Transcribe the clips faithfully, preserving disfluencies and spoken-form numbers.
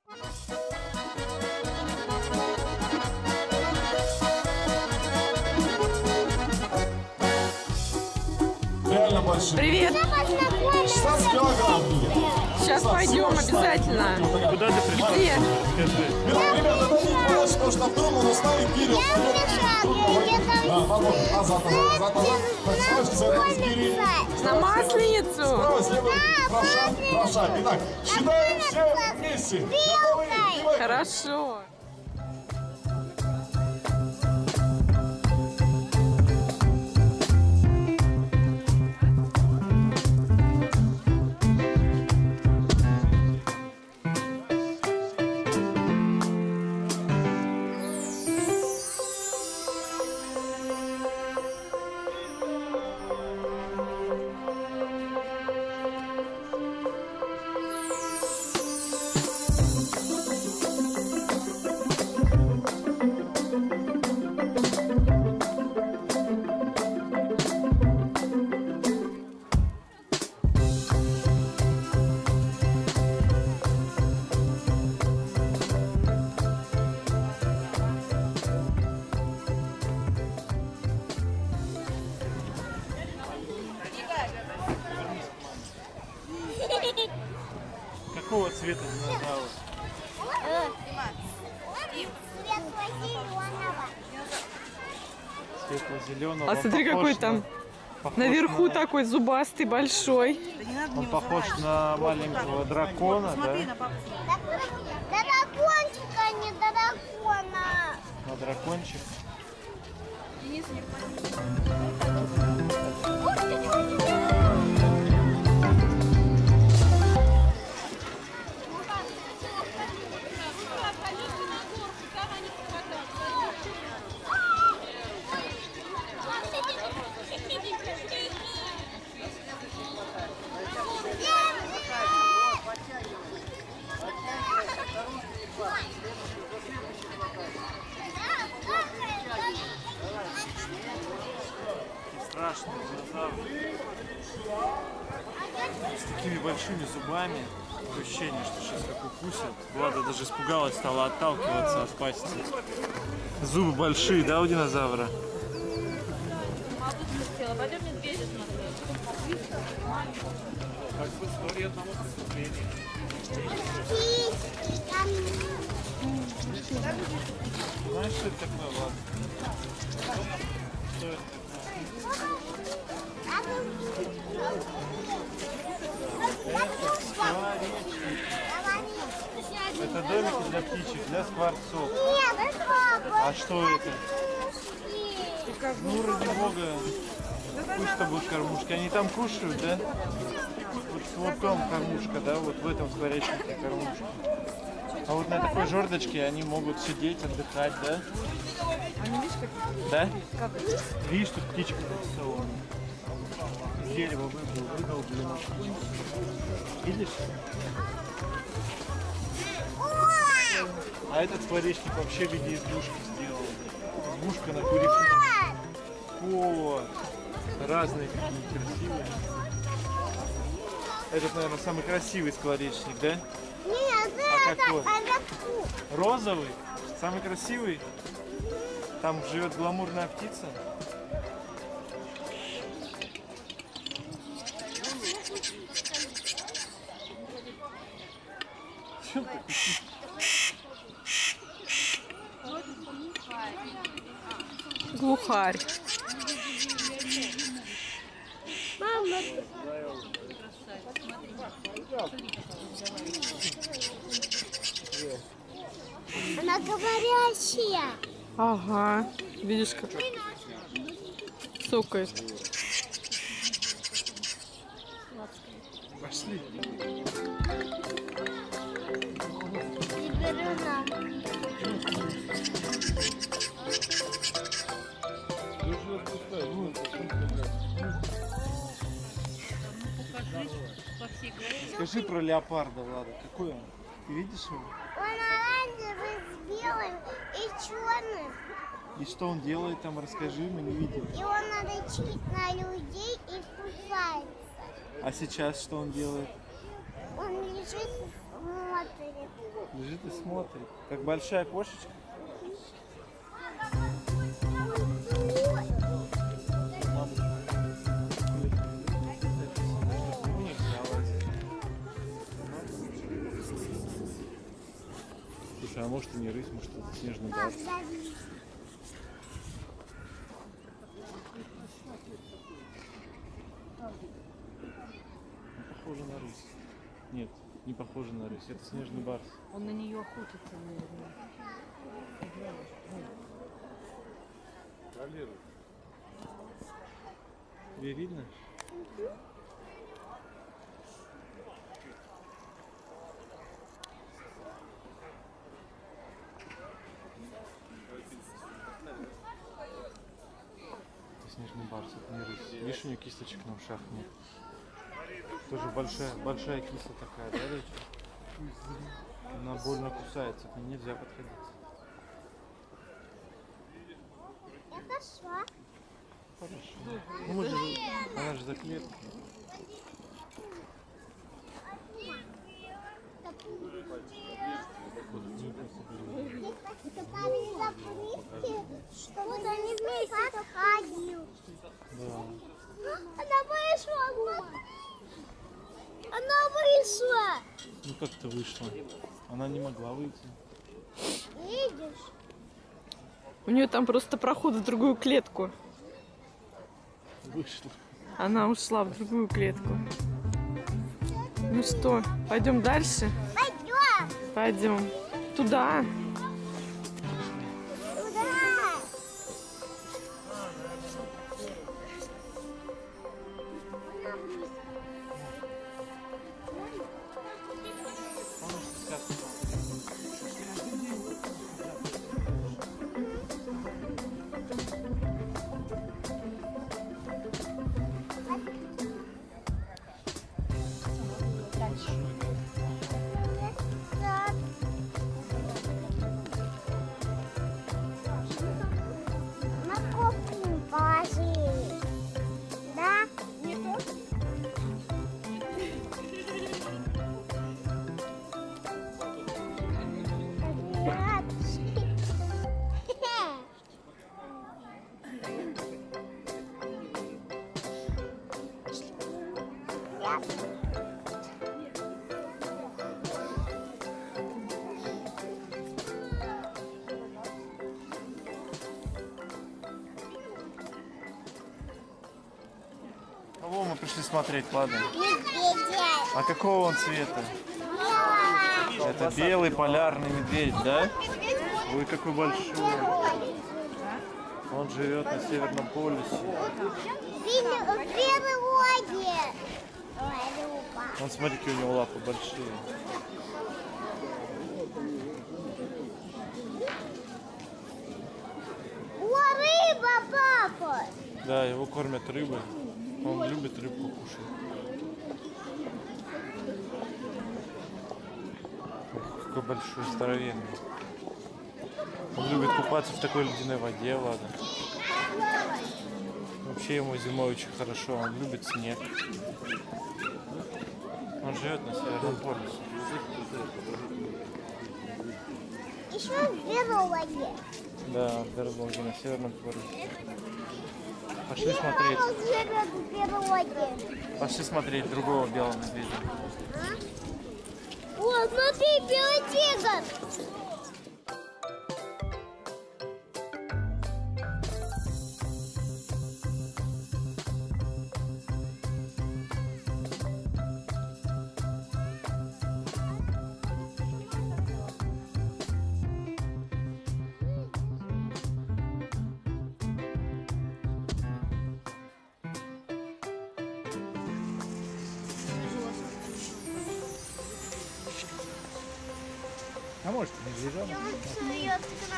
Привет! Сейчас пойдем обязательно. Куда ты пришла? Где? Ребята, дадите помочь, потому что вдруг он уставит Кирилл. Назад, назад, назад, назад. Так, срочно, это с Кирилл. На Масленицу. Справа, слева, правша, правша. Итак, считаем все вместе. Готовы? Хорошо. Какого цвета динозавр? Светло-зеленого. А смотри, какой там наверху такой зубастый, большой. Он похож на маленького дракона, да? Да дракончика, не дракона. На дракончик. Страшный динозавр. С такими большими зубами. Такое ощущение, что сейчас как укусит. Влада даже испугалась, стала отталкиваться от пасти. Зубы большие, да, у динозавра? Пойдем медведя смотреть. Как бы история одного преступления. Знаешь, что это такое, Влад? Что это такое? Это домики для птичек, для скворцов. Нет, это А что это? Ну, ради бога, пусть это будет кормушка. Они там кушают, да? Вот, вот там кормушка, да? Вот в этом скворечнике кормушка. А вот на такой жердочке они могут сидеть, отдыхать, да? Да? Видишь, тут птичка нарисована. С дерева выдолблена. Видишь? А этот скворечник вообще в виде избушки сделал. Избушка на курицу. Вот. Разные какие красивые. Этот, наверное, самый красивый скворечник, да? Нет, А это, какой? это Розовый? Самый красивый? Там живет гламурная птица? Чем ты? Глухарь. мама. Она говорящая. Ага. Видишь, как цокает. Пошли. Теперь нам. Скажи про леопарда, Влада. Какой он? Ты видишь его? Он оранжевый с белым и черным. И что он делает там? Расскажи, мы не видим. И он рычит на людей и кусается. А сейчас что он делает? Он лежит и смотрит. Лежит и смотрит, как большая кошечка. Слушай, а может и не рысь, может это снежный барс. Похоже на рысь. Нет, не похоже на рысь. Это снежный барс. Он на нее охотится, наверное. Контролируй. Тебе видно? Это снежный барс, это не рысь. Видишь, у нее кисточек на ушах нет. Тоже большая, большая киса такая, да, Речка? Она больно кусается, к ней нельзя подходить. Хорошо. Хорошо. Ну, мы же, она же за клеткой. Чтобы они вместе ходил. Да. Она вышла. Она вышла. Ну как ты вышла? Она не могла выйти. Видишь? У нее там просто проход в другую клетку. Вышла. Она ушла в другую клетку. Ну что, пойдем дальше? Пойдем. Пойдем. Туда. Туда. Помнишь, ты сказку? На кухню положили. Да? Не то? Кого мы пришли смотреть, ладно? Медведя. А какого он цвета? Белого. Это белый полярный медведь, да? Ой, какой большой. Он живет на Северном полюсе. В переводе. Ой, Люба. Вон, смотри, какие у него лапы большие. О, рыба, папа. Да, его кормят рыбой. Он любит рыбку кушать. Ох, какой большой, здоровенный. Он любит купаться в такой ледяной воде, ладно. Вообще ему зимой очень хорошо, он любит снег. Он живет на Северном полюсе. Еще в переводе. Да, в Берлоге, на Северном полюсе. Пошли смотреть. В переводе. Пошли смотреть другого белого медведя. О, смотри, белый тигр. А может, медвежонок? Что-нибудь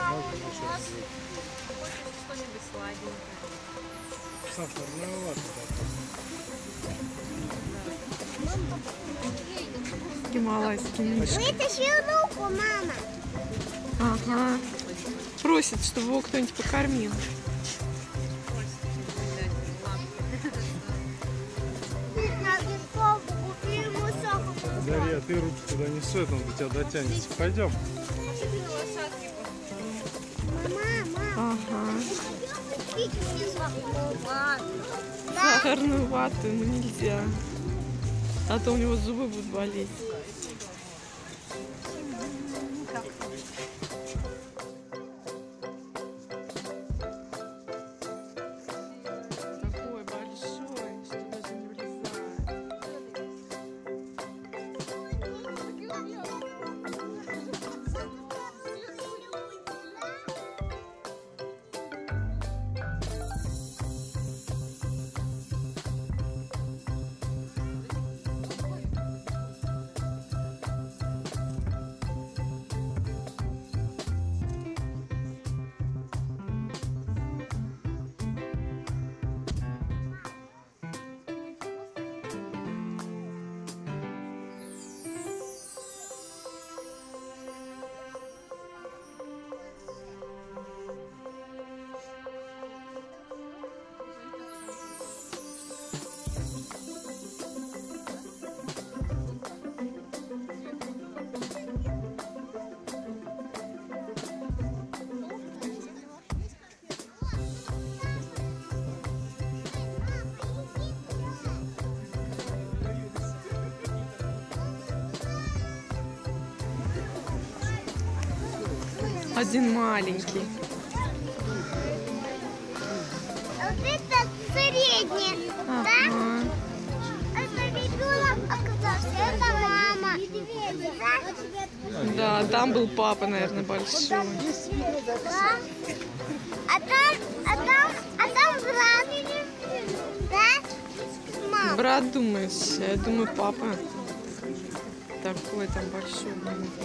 сладенькое. Саша, рановато. Гималайский мишка. Вытащи руку, мама. Ага. Просит, чтобы его кто-нибудь покормил. На бесплатно купи ему сахар. Зарез. ты руки туда не сует, он до тебя дотянется. Пойдем. Ага. Да. Сахарную вату ему нельзя. А то у него зубы будут болеть. Такой большой, что даже не влезает. Один маленький. Вот это средний, да? Ага. Это ребенок оказался, это мама. Да? Да, там был папа, наверное, большой. Да? А там, а там, а там брат. Да? Мама. Брат, думаешь? Я думаю, папа такой там большой.